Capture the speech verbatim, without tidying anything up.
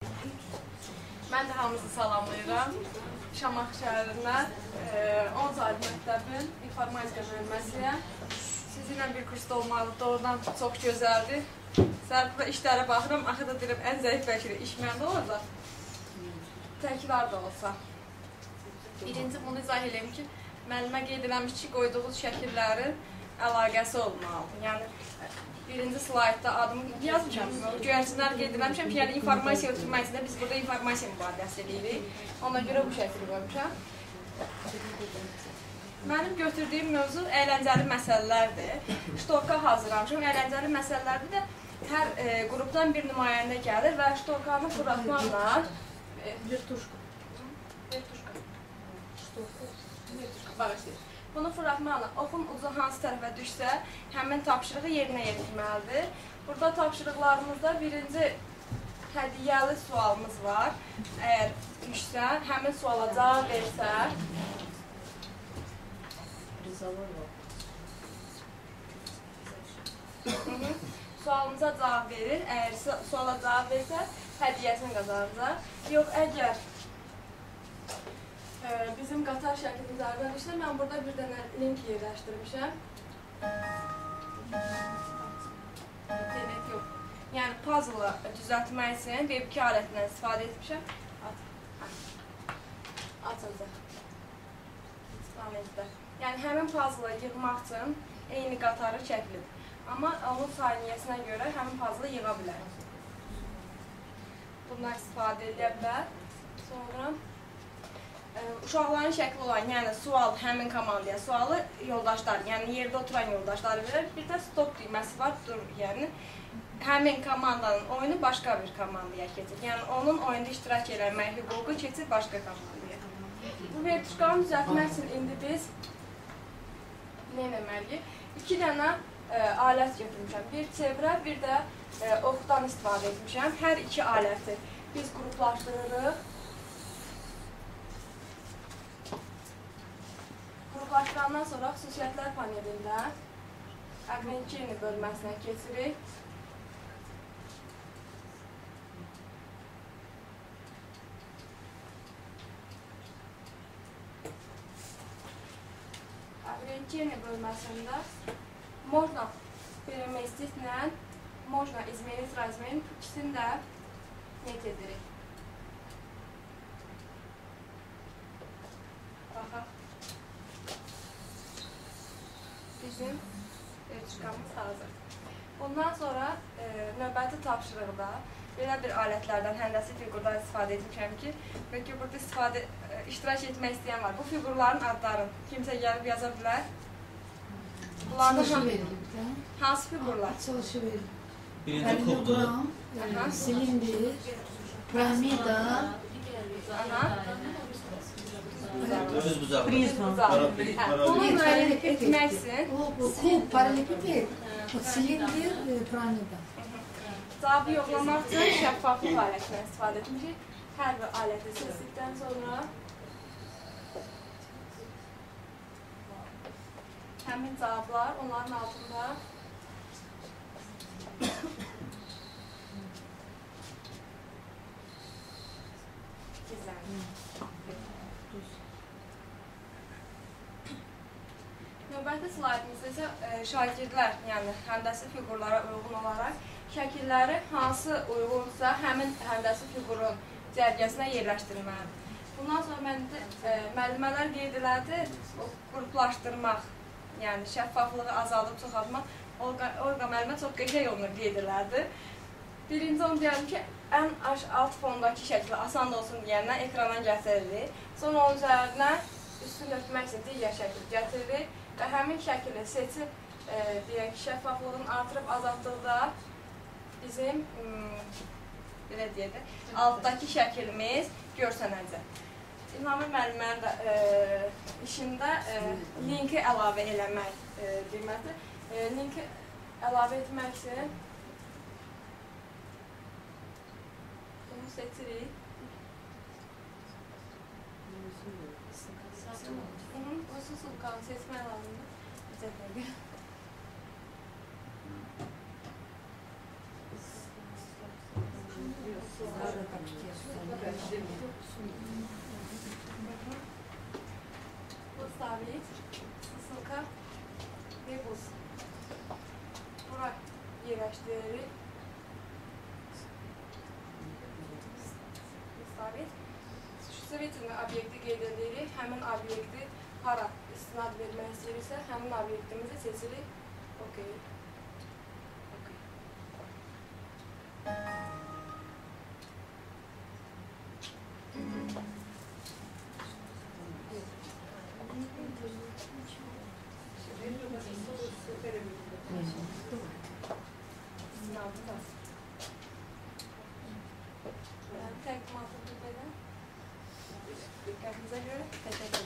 Mən də hamınızı salamlayıram. Şamaxı şəhərindən on saylı məktəbin informatika müəlliməsiyəm. Sizinlə bir kursda olmalı doğrudan çox gözəldir. Sərfə işlərə baxıram, axı da deyirəm, ən zəif bəlkə iş məndə olacaq. Təkrar da olsa. Birinci bunu izah edeyim ki, müəllimə qeyd eləmiş ki, qoyduğunuz şəkillərin əlaqəsi olmalıdır. Yəni, birinci slaytda adımı yazmışam, göyərçinlər qeyd eləmişəm ki, yəni informasiya ötürməsində biz burada informasiya mübadiləsi edirik. Ona görə bu şəkili qoymuşam. Mənim götürdüyüm mövzu əyləncəli məsələlərdir. Ştorka hazırlamışam. Əyləncəli məsələlərdir də hər e, qrupdan bir nümayəndə gəlir və ştorkanı fırlatmaqla Vertuşka. Vertuşka. Ştorka. Vertuşka. Bağışlayır. Bunu fırlatmaqla oxun ucu hansı tərəfə düşsə, həmin tapşırığı yerinə yetirməlidir. Burada tapşırıqlarımızda birinci hədiyyəli sualımız var. Əgər düşsə, həmin suala cavab versə, sualımıza cavab verir. Əgər suala cavab versə, hədiyyəsini qazanacaq. Yox, əgər e, bizim qatar şəklimiz əldən düşsə, mən burada bir dənə link yerləşdirmişəm. İnternet yox. Yəni, puzzle-ı düzəltmək üçün web iki alətindən istifadə etmişəm. Açılacaq. İstifadə. Yəni, həmin puzzle-ı yığmaq üçün eyni qatarı çəkilir. Amma onun saniyəsinə görə həmin puzzle-ı yığa bilər. Bundan istifadə edə bilər. Sonra e, uşaqların şəkli olan, yəni sual həmin komandaya, sualı yoldaşlar, yəni yerdə oturan yoldaşlar verir. Bir də stop düyməsi var, dur, yəni həmin komandanın oyunu başqa bir komandaya keçir. Yəni onun oyunda iştirak eləmək hüququ keçir başqa komandaya. Bu vertuşkanı düzəltmək üçün indi biz nə eləməliyik? İki dənə e, alət götürmüşəm. Bir çevrə, bir də e, oxdan istifadə etmişəm. Hər iki aləti biz qruplaşdırırıq. Qruplaşdırandan sonra xüsusiyyətlər panelində Agrencini bölməsinə keçirik. Agrencini bölməsində можно переместить-lə можно изменить размер, ikisini də net edirik. Baxaq. Bizim vertuşkamız hazır. Bundan sonra e, növbəti tapşırıqda belə bir alətlərdən, həndəsi fiqurdan istifadə etmişəm ki, bəlkə burada istifadə, e, iştirak etmək istəyən var. Bu fiqurların adlarını kimsə gəlib yaza bilər. Açılışı verilib. Hansı fiqurlar? Açılışı verilib. Birinci kubdur. Silindir, piramida, Öz bucağı. Bunu müəyyən etmək üçün kub, paralelipiped, silindir, piramida. cavabı yoxlamaq üçün şəffaflıq alətindən istifadə etmişik. Hər bir aləti seçdikdən sonra həmin cavablar onların altında gizlənir. Növbəti slaydımızda isə e, şagirdlər, yəni həndəsi fiqurlara uyğun olaraq şəkilləri hansı uyğunsa həmin həndəsi fiqurun cərgəsinə yerləşdirməlidir. Bundan sonra məndə e, müəllimələr qeyd elədi, qruplaşdırmaq, yəni şəffaflığı azaldıb çoxaltmaq, Olqa müəllimə çox qəşəng onu qeyd elədi. Birinci onu deyəlim ki, ən alt fondakı şəkli asan da olsun deyəndən ekrana gətiririk. Sonra onun üzərinə üstünü örtmək üçün digər şəkil gətiririk və həmin şəkili seçib, e, deyək ki, şəffaflığını artırıb azaltdıqda bizim, belə deyək də, altdakı şəkilimiz görsənəcək. İlhami müəllimlərin də e, işində e, linki əlavə eləmək e, deməlidir. E, linki əlavə etmək üçün bunu seçirik. O susulkanı seçmək lazımdır. Bizə dəqiq. Sizlər Поставить ısılka ve buz. Bura yerləşdiririk. Поставить. Şüsəvitin obyekti qeyd edirik. Həmin obyekti hara istinad vermək istəyirsə, həmin obyektimizi seçirik. Okey. Okey. Təqdimatı burada. Diqqətinizə görə təşəkkür edirəm.